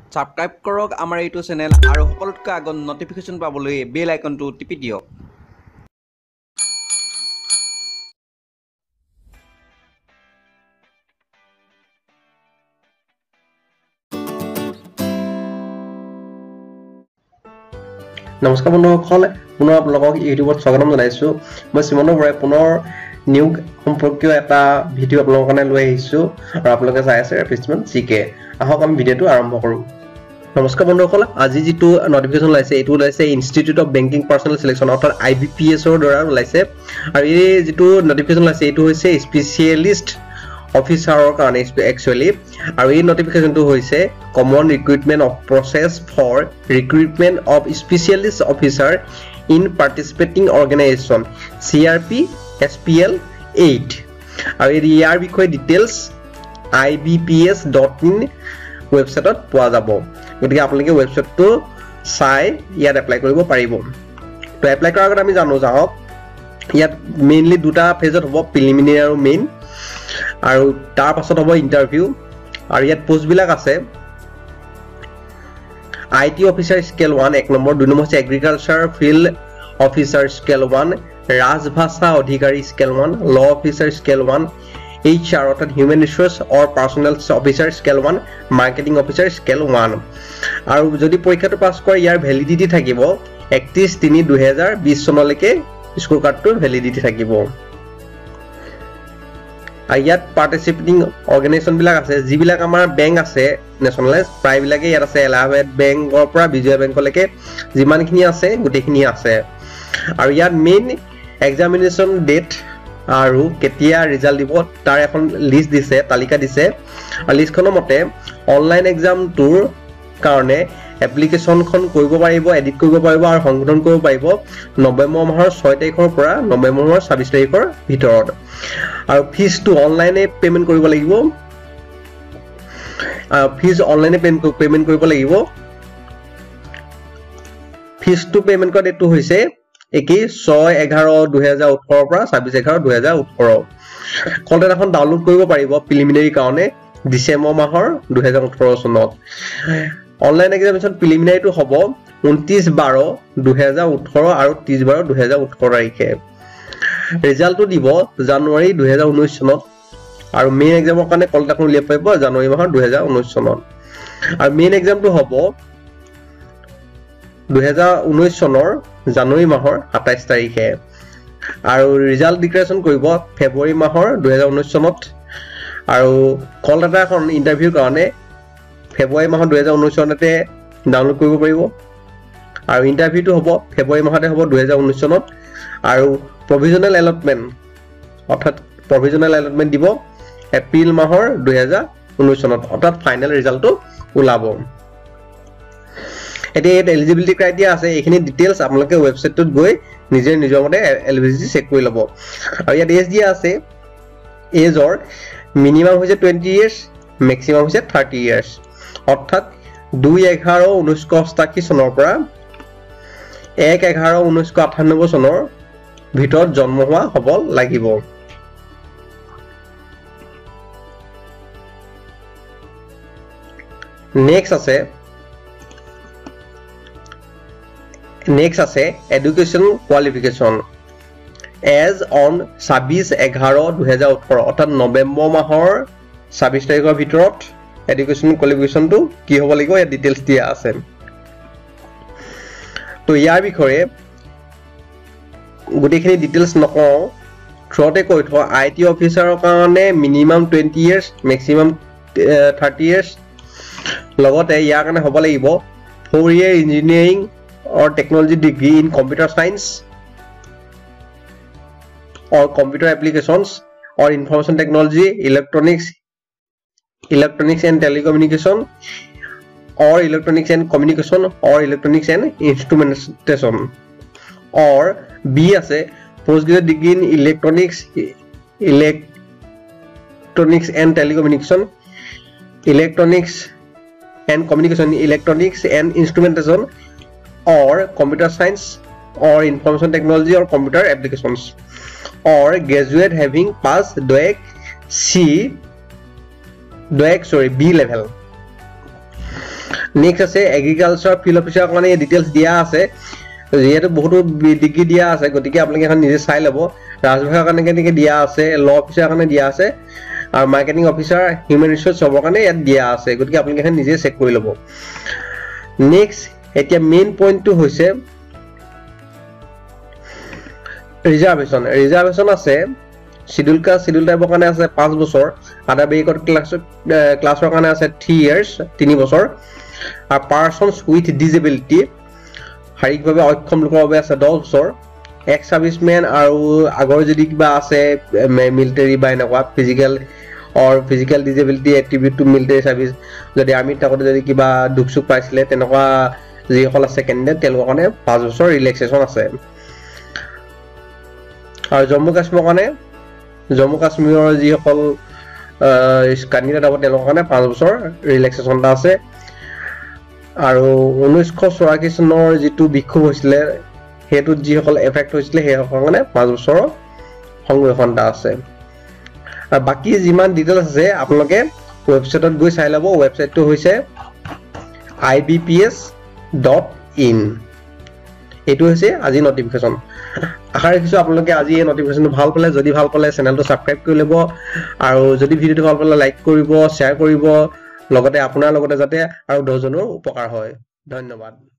Subscribe কৰক আমাৰ এইটো চেনেল আৰু সকলোতকৈ আগত নটিফিকেশ্যন পাবলৈ বেল আইকনটো টিপি দিয়ক। নমস্কাৰ বন্ধুসকল, পুনৰ আপোনালোকক ইউটিউবত স্বাগতম জনাইছোঁ। মই শ্ৰীমন্ত বৰাই পুনৰ নিয়োগ সম্পৰ্কীয় এটা ভিডিঅ' আপোনালোকৰ কাৰণে লৈ আহিছোঁ আৰু আপোনালোকে চাই আছে ৰিক্ৰুটমেণ্ট জিকে। আহক আমি ভিডিঅ'টো আৰম্ভ কৰোঁ। নমস্কাৰ বন্ধুসকল, আজি যিটো নটিফিকেশ্যন ওলাইছে এইটো ওলাইছে institute of banking personnel selection অৰ্থাৎ IBPSৰ দ্বাৰা ওলাইছে। আৰু এই যিটো নটিফিকেশ্যন ওলাইছে এইটো হৈছে স্পেচিয়েলিষ্ট অফিচাৰৰ কাৰণে একচুৱেলি। আৰু এই নটিফিকেশ্যনটো হৈছে common recruitment of process for recruitment of specialist officer in participating organisation CRP SPL 8। আৰু ইয়াৰ বিষয়ে ডিটেইলছ ibps.in ৱেবছাইটত পোৱা যাব। গতিকে আপোনালোকে ৱেবছাইটটো চাই ইয়াত এপ্লাই কৰিব পাৰিব। তো এপ্লাই কৰাৰ আগত আমি যাওক ইয়াত মেইনলি দুটা ফেজত হ'ব, প্ৰিলিমিনাৰী আৰু মেইন, আৰু তাৰ পাছত হ'ব ইণ্টাৰভিউ। আৰু ইয়াত পোষ্টবিলাক আছে IT অফিচাৰ স্কেল 1 এক নম্বৰ, 2 নম্বৰ হৈছে এগ্ৰিকালচাৰ ফিল্ড অফিচাৰ স্কেল 1, ৰাজভাষা অধিকাৰী scale 1, law officer scale 1, HR অৰ্থাৎ human resource or personnel officer scale 1, marketing officer scale 1। আৰু যদি পৰীক্ষাটো পাছ কৰে ইয়াৰ ভেলিডিটি থাকিব 31/3/2020 চনলৈকে স্ক'ৰ কাৰ্ডটোৰ ভেলিডিটি থাকিব। আৰু ইয়াত পাৰ্টিচিপেটিং অৰ্গেনাইজেশ্যনবিলাক আছে, যিবিলাক আমাৰ বেংক আছে নেশ্যনেলাইজ প্ৰায়বিলাকে ইয়াত আছে। এলাহাবাদ বেংকৰ পৰা বিজয়া বেংকলৈকে যিমানখিনি আছে গোটেইখিনি আছে। আৰু ইয়াত মেইন এক্সামিনেশ্যন ডেট আৰু কেতিয়া ৰিজাল্ট দিব তাৰ এখন লিষ্ট দিছে, তালিকা দিছে। আৰু লিষ্টখনৰ মতে অনলাইন এক্সামটোৰ কাৰণে এপ্লিকেশ্যনখন কৰিব পাৰিব, এডিট কৰিব পাৰিব আৰু সংশোধন কৰিব পাৰিব নৱেম্বৰ মাহৰ 6 তাৰিখৰ পৰা নৱেম্বৰ মাহৰ 26 তাৰিখৰ ভিতৰত। আৰু ফিজটো অনলাইনে পে'মেণ্ট কৰিব লাগিব। ফিজটো পে'মেণ্ট কৰা ডেটটো হৈছে 6/11/2018 পৰা 26/11/2018। কণ্টেণ্ট ডাউনলোড কৰিব পাৰিব প্ৰিলিমিনাৰী কাৰণে ডিচেম্বৰ মাহৰ 2018 চনত। অনলাইন এক্সামিনেশ্যন প্ৰিলিমিনাৰীটো হ'ব 29/12/2018 আৰু 30/12/2018 তাৰিখে। ৰিজাল্টটো দিব জানুৱাৰী 2019 চনত। আৰু মেইন এক্সামৰ কাৰণে কলকাতা উলিয়াব পাৰিব জানুৱাৰী মাহৰ 2019 চনত। আৰু মেইন এক্সামটো হ'ব 2019 চনৰ জানুৱাৰী মাহৰ 27 তাৰিখে। আৰু ৰিজাল্ট ডিক্লেৰেশ্যন কৰিব ফেব্ৰুৱাৰী মাহৰ 2019 চনত। আৰু কলকাতা এখন ইণ্টাৰভিউৰ কাৰণে ফেব্ৰুৱাৰী মাহৰ 2019 চনতে ডাউনলোড কৰিব পাৰিব। আৰু ইণ্টাৰভিউটো হ'ব ফেব্ৰুৱাৰী মাহতে হ'ব 2019 চনত। আৰু প্ৰভিজনেল এলটমেণ্ট অৰ্থাৎ প্ৰভিজনেল এলটমেণ্ট দিব এপ্ৰিল মাহৰ 2019 চনত, অৰ্থাৎ ফাইনেল ৰিজাল্টটো ওলাব। এতিয়া ইয়াত এলিজিবিলিটি ক্ৰাইটেৰিয়া আছে, এইখিনি ডিটেইলছ আপোনালোকে ৱেবছাইটটোত গৈ নিজৰ মতে এলিজিবিলিটি চেক কৰি ল'ব। আৰু ইয়াত এজ দিয়া আছে, এজৰ মিনিমাম হৈছে 20 years, মেক্সিমাম হৈছে 30 years। অৰ্থাৎ 2/11/1988 চনৰ পৰা 1/11/1998 চনৰ ভিতৰত জন্ম হোৱা হ'ব লাগিব। নেক্সট আছে এডুকেশ্যন কোৱালিফিকেশ্যন এজ অন 26/11/2018 অৰ্থাৎ নৱেম্বৰ মাহৰ 26 তাৰিখৰ ভিতৰত এডুকেশ্যন কোৱালিফিকেশ্যনটো কি হ'ব লাগিব ইয়াত ডিটেইলছ দিয়া আছে। তো ইয়াৰ বিষয়ে গোটেইখিনি ডিটেইলছ নকওঁ, থ্ৰুতে কৈ থওঁ IT অফিচাৰৰ কাৰণে মিনিমাম 20 years, মেক্সিমাম 30 years। লগতে ইয়াৰ কাৰণে হ'ব লাগিব 4-year engineering or technology degree in computer science or computer applications or information technology, electronics and telecommunication or electronics and communication or electronics and instrumentation. Or B আছে postgraduate degree in electronics and telecommunication, electronics and communication, electronics and instrumentation, or computer science or information technology or computer applications, or graduate having passed B level. Next আছে agriculture field অফিচাৰৰ কাৰণে details দিয়া আছে যেহেতু বহুতো degree দিয়া আছে গতিকে আপোনালোকে এখন নিজে চাই ল'ব ৰাজবিভাগৰ কাৰণে কেনেকৈ দিয়া আছে ল অফিচাৰৰ কাৰণে দিয়া আছে আৰু মাৰ্কেটিং অফিচাৰ হিউমেন ৰিচোৰ্চ চবৰ কাৰণে ইয়াত দিয়া আছে গতিকে আপোনালোকে এখন নিজে চেক কৰি ল'ব নেক্সট এতিয়া মেইন পইণ্টটো হৈছে ৰিজাৰ্ভেশ্যন আছে শিডিউল কাষ্ট শিডিউল টাইপৰ কাৰণে আছে 5 বছৰ আদাৰ বেৰিকট ক্লাছৰ কাৰণে আছে 3 ইয়াৰ্ছ 3 বছৰ আৰু পাৰ্চনছ উইথ ডিজেবিলিটি শাৰীৰিকভাৱে অক্ষম লোকৰ বাবে আছে 10 বছৰ এক্স সাৰ্ভিসমেন আৰু আগৰ যদি কিবা আছে মিলিটাৰী বা এনেকুৱা physical disability attribute to military service যদি আৰ্মিত থাকোতে যদি কিবা দুখ সুখ পাইছিলে তেনেকুৱা যিসকল আছে কেণ্ডিডেট তেওঁলোকৰ কাৰণে 5 বছৰ ৰিলেক্সেশ্যন আছে আৰু জম্মু কাশ্মীৰৰ যিসকল কেণ্ডিডেট হ'ব তেওঁলোকৰ কাৰণে 5 বছৰ ৰিলেক্সেশ্যন এটা আছে আৰু 1984 চনৰ যিটো বিক্ষোভ হৈছিলে হেতুত যিসকল এফেক্ট হৈছিলে সেইসকলৰ কাৰণে 5 বছৰৰ সংৰক্ষণ এটা আছে আৰু বাকি যিমান ডিটেইলছ আছে আপোনালোকে ৱেবছাইটত গৈ চাই ল'ব ৱেবছাইটটো হৈছে ibps.in এইটো হৈছে আজি নটিফিকেশ্যন আশা ৰাখিছোঁ আপোনালোকে আজি এই নটিফিকেশ্যনটো ভাল পালে যদি ভাল পালে চেনেলটো সাবস্ক্ৰাইব কৰি ল'ব আৰু যদি ভিডিঅ'টো ভাল পালে লাইক কৰিব শ্বেয়াৰ কৰিব লগতে আপোনাৰ লগতে যাতে আৰু 10 জনৰ উপকাৰ হয় ধন্যবাদ